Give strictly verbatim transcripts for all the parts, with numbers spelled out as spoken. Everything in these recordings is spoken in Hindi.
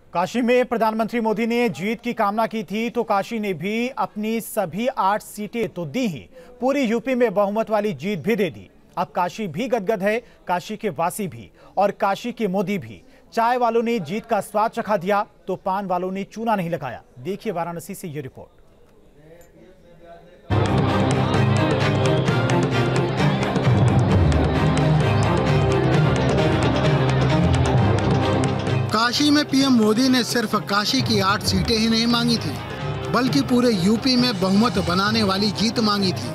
काशी में प्रधानमंत्री मोदी ने जीत की कामना की थी तो काशी ने भी अपनी सभी आठ सीटें तो दी ही, पूरी यूपी में बहुमत वाली जीत भी दे दी। अब काशी भी गदगद है, काशी के वासी भी और काशी के मोदी भी। चाय वालों ने जीत का स्वाद चखा दिया तो पान वालों ने चूना नहीं लगाया। देखिए वाराणसी से ये रिपोर्ट। काशी में पीएम मोदी ने सिर्फ काशी की आठ सीटें ही नहीं मांगी थी, बल्कि पूरे यूपी में बहुमत बनाने वाली जीत मांगी थी।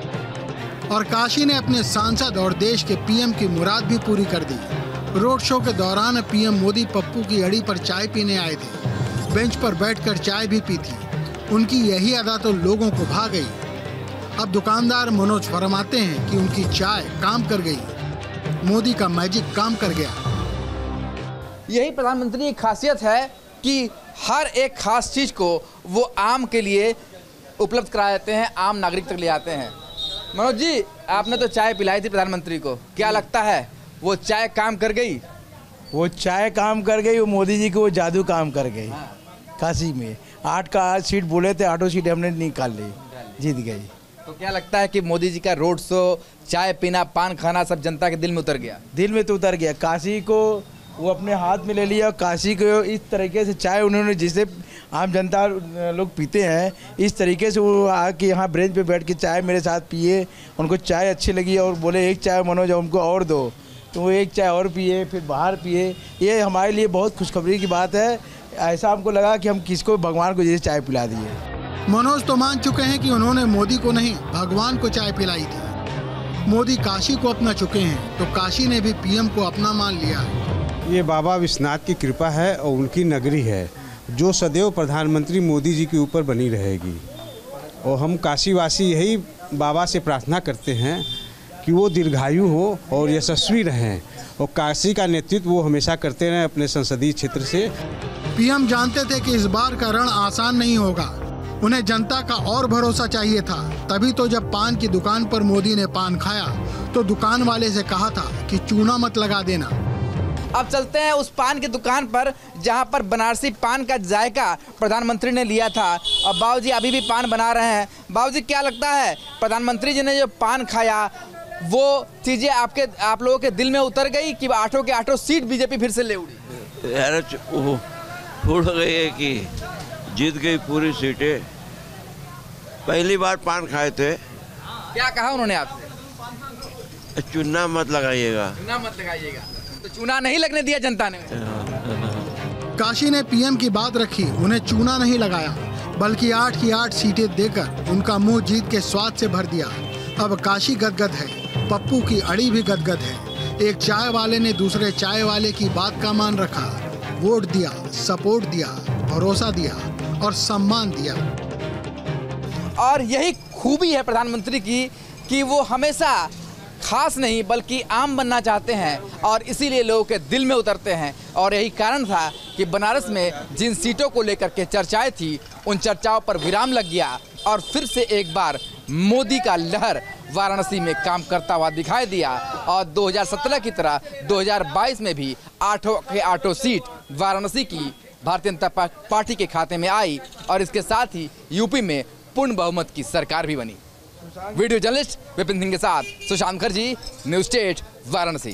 और काशी ने अपने सांसद और देश के पीएम की मुराद भी पूरी कर दी। रोड शो के दौरान पीएम मोदी पप्पू की अड़ी पर चाय पीने आए थे। बेंच पर बैठकर चाय भी पी थी। उनकी यही अदा तो लोगों को भा गई। अब दुकानदार मनोज फरमाते हैं कि उनकी चाय काम कर गई। मोदी का मैजिक काम कर गया। यही प्रधानमंत्री की खासियत है कि हर एक खास चीज को वो आम के लिए उपलब्ध करा देते हैं, आम नागरिक तक ले आते हैं। मनोज जी, आपने तो चाय पिलाई थी प्रधानमंत्री को, क्या लगता है वो चाय काम कर गई? वो चाय काम कर गई, वो मोदी जी को वो जादू काम कर गई। हाँ। काशी में आठ का आठ सीट बोले थे, आठों सीट हमने निकाल ली, जीत गई। तो क्या लगता है कि मोदी जी का रोड शो, चाय पीना, पान खाना सब जनता के दिल में उतर गया? दिल में तो उतर गया। काशी को वो अपने हाथ में ले लिया। काशी को इस तरीके से चाय उन्होंने, जिसे आम जनता लोग पीते हैं, इस तरीके से वो आके यहाँ ब्रेंच पे बैठ के चाय मेरे साथ पिए। उनको चाय अच्छी लगी और बोले एक चाय मनोज हमको और दो, तो वो एक चाय और पिए, फिर बाहर पिए। ये हमारे लिए बहुत खुशखबरी की बात है। ऐसा हमको लगा कि हम किसको, भगवान को जैसे चाय पिला दिए। मनोज तो मान चुके हैं कि उन्होंने मोदी को नहीं, भगवान को चाय पिलाई थी। मोदी काशी को अपना चुके हैं तो काशी ने भी पीएम को अपना मान लिया। ये बाबा विश्वनाथ की कृपा है और उनकी नगरी है जो सदैव प्रधानमंत्री मोदी जी के ऊपर बनी रहेगी। और हम काशीवासी यही बाबा से प्रार्थना करते हैं कि वो दीर्घायु हो और यशस्वी रहें और काशी का नेतृत्व वो हमेशा करते रहें अपने संसदीय क्षेत्र से। पीएम जानते थे कि इस बार का रण आसान नहीं होगा। उन्हें जनता का और भरोसा चाहिए था। तभी तो जब पान की दुकान पर मोदी ने पान खाया तो दुकान वाले से कहा था कि चूना मत लगा देना। अब चलते हैं उस पान की दुकान पर जहां पर बनारसी पान का जायका प्रधानमंत्री ने लिया था। और बाबूजी अभी भी पान बना रहे हैं। बाबूजी, क्या लगता है प्रधानमंत्री जी ने जो पान खाया वो चीजें आपके आप लोगों के दिल में उतर गई कि आठों के आठों सीट बीजेपी फिर से ले उड़ी? यार उड़ गई है कि जीत गई पूरी सीटें। पहली बार पान खाए थे। क्या कहा उन्होंने आपसे? चूना मत लगाइएगा। चूना मत लगाइएगा। तो चूना नहीं लगने दिया जनता ने। काशी ने पीएम की बात रखी, उन्हें चूना नहीं लगाया, बल्कि आठ की आठ सीटें देकर उनका मुंह जीत के स्वाद से भर दिया। अब काशी गदगद है, पप्पू की अड़ी भी गदगद है। एक चाय वाले ने दूसरे चाय वाले की बात का मान रखा, वोट दिया, सपोर्ट दिया, भरोसा दिया और सम्मान दिया। और यही खूबी है प्रधानमंत्री की कि वो हमेशा खास नहीं बल्कि आम बनना चाहते हैं और इसीलिए लोगों के दिल में उतरते हैं। और यही कारण था कि बनारस में जिन सीटों को लेकर के चर्चाएं थी, उन चर्चाओं पर विराम लग गया और फिर से एक बार मोदी का लहर वाराणसी में काम करता हुआ दिखाई दिया। और दो हज़ार सत्रह की तरह दो हज़ार बाईस में भी आठों के आठों सीट वाराणसी की भारतीय जनता पार्टी के खाते में आई और इसके साथ ही यूपी में पूर्ण बहुमत की सरकार भी बनी। वीडियो जर्नलिस्ट विपिन सिंह के साथ सुशांत मुखर्जी, न्यूज़ स्टेट, वाराणसी।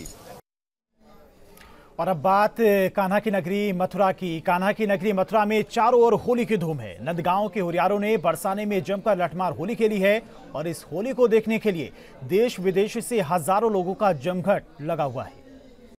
और अब बात कान्हा की नगरी मथुरा की। कान्हा की नगरी मथुरा में चारों ओर होली की धूम है। नंदगांव के हुरियारों ने बरसाने में जमकर लठमार होली खेली है और इस होली को देखने के लिए देश विदेश से हजारों लोगों का जमघट लगा हुआ है।